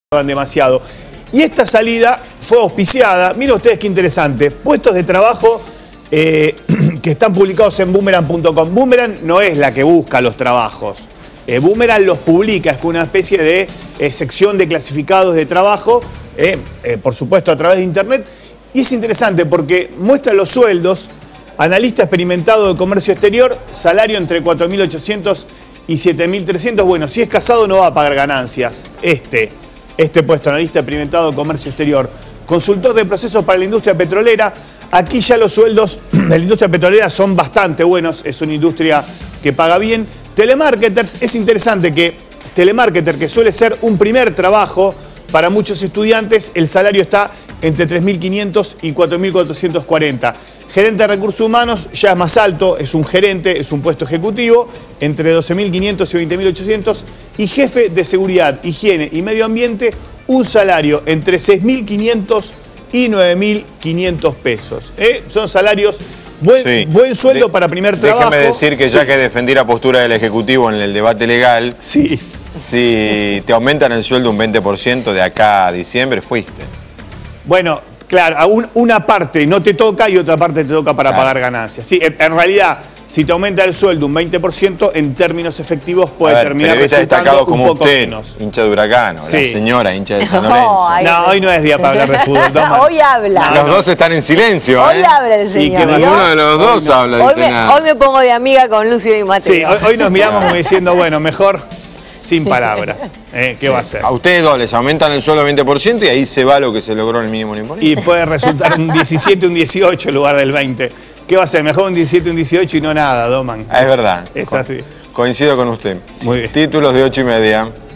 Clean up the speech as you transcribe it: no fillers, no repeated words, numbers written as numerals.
demasiado. Y esta salida fue auspiciada, miren ustedes qué interesante, puestos de trabajo que están publicados en boomerang.com. Boomerang no es la que busca los trabajos, Boomerang los publica, es una especie de sección de clasificados de trabajo, por supuesto a través de internet. Y es interesante porque muestra los sueldos, analista experimentado de comercio exterior, salario entre 4.800 y 7.300. Bueno, si es casado no va a pagar ganancias. Este puesto, analista experimentado de comercio exterior. Consultor de procesos para la industria petrolera. Aquí ya los sueldos de la industria petrolera son bastante buenos, es una industria que paga bien. Telemarketers, es interesante que telemarketer, que suele ser un primer trabajo para muchos estudiantes, el salario está entre 3.500 y 4.440. Gerente de recursos humanos ya es más alto, es un gerente, es un puesto ejecutivo, entre 12.500 y 20.800. Y jefe de seguridad, higiene y medio ambiente, un salario entre 6.500 y 9.500 pesos. Son salarios, buen sueldo para primer trabajo. Déjeme decir que ya que defendí la postura del Ejecutivo en el debate legal, sí, si te aumentan el sueldo un 20% de acá a diciembre, fuiste. Bueno, claro, una parte no te toca y otra parte te toca para pagar ganancias. Sí, en realidad, si te aumenta el sueldo un 20%, en términos efectivos puede terminar resultando un poco menos. Hincha de Huracán, la señora hincha de San Lorenzo. No, hoy no es día para hablar de fútbol. Hoy habla. Los dos están en silencio. Hoy habla el señor. Y que ninguno de los dos habla. Hoy me pongo de amiga con Lucio y Mateo. Sí, hoy nos miramos como diciendo, bueno, mejor sin palabras. ¿Qué va a hacer? A ustedes dos les aumentan el sueldo 20% y ahí se va lo que se logró en el mínimo imponible. Y puede resultar un 17, un 18 en lugar del 20. ¿Qué va a ser? Mejor un 17, un 18 y no nada, Doman. Es verdad. Es así. Coincido con usted. Muy bien. Títulos de 8:30.